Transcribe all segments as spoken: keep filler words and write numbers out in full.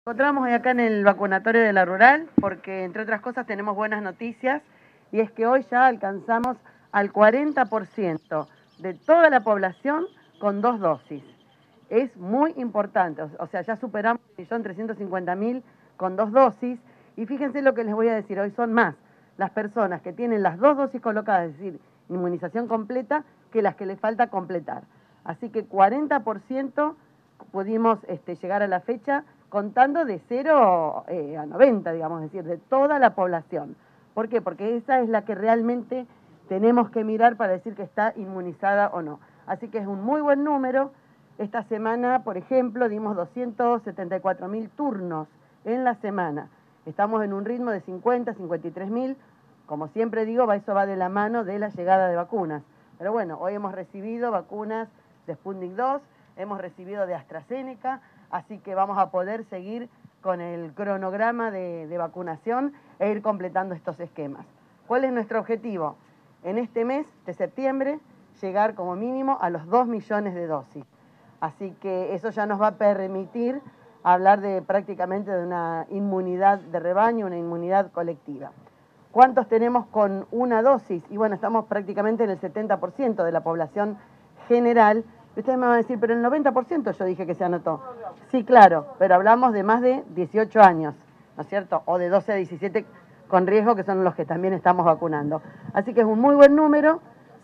Encontramos hoy acá en el vacunatorio de la Rural porque, entre otras cosas, tenemos buenas noticias y es que hoy ya alcanzamos al cuarenta por ciento de toda la población con dos dosis. Es muy importante, o sea, ya superamos un millón trescientos cincuenta mil con dos dosis y fíjense lo que les voy a decir, hoy son más las personas que tienen las dos dosis colocadas, es decir, inmunización completa, que las que les falta completar. Así que cuarenta por ciento pudimos este, llegar a la fecha contando de cero eh, a noventa, digamos, es decir, de toda la población. ¿Por qué? Porque esa es la que realmente tenemos que mirar para decir que está inmunizada o no. Así que es un muy buen número. Esta semana, por ejemplo, dimos doscientos setenta y cuatro mil turnos en la semana. Estamos en un ritmo de cincuenta, cincuenta y tres mil. Como siempre digo, eso va de la mano de la llegada de vacunas. Pero bueno, hoy hemos recibido vacunas de Sputnik dos, hemos recibido de AstraZeneca, así que vamos a poder seguir con el cronograma de, de vacunación e ir completando estos esquemas. ¿Cuál es nuestro objetivo? En este mes de septiembre, llegar como mínimo a los dos millones de dosis. Así que eso ya nos va a permitir hablar de prácticamente de una inmunidad de rebaño, una inmunidad colectiva. ¿Cuántos tenemos con una dosis? Y bueno, estamos prácticamente en el setenta por ciento de la población general. Ustedes me van a decir, pero el noventa por ciento yo dije que se anotó. Sí, claro, pero hablamos de más de dieciocho años, ¿no es cierto? O de doce a diecisiete con riesgo, que son los que también estamos vacunando. Así que es un muy buen número.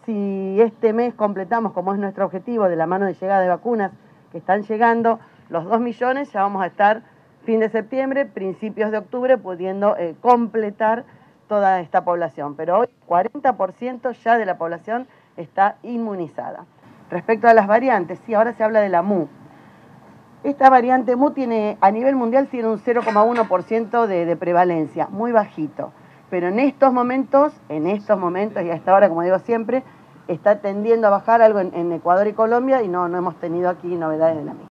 Si este mes completamos, como es nuestro objetivo, de la mano de llegada de vacunas que están llegando, los dos millones, ya vamos a estar fin de septiembre, principios de octubre, pudiendo eh, completar toda esta población. Pero hoy cuarenta por ciento ya de la población está inmunizada. Respecto a las variantes, sí, ahora se habla de la Mu. Esta variante Mu tiene, a nivel mundial tiene un cero coma uno por ciento de, de prevalencia, muy bajito. Pero en estos momentos, en estos momentos y a esta hora, como digo siempre, está tendiendo a bajar algo en, en Ecuador y Colombia y no, no hemos tenido aquí novedades de la misma.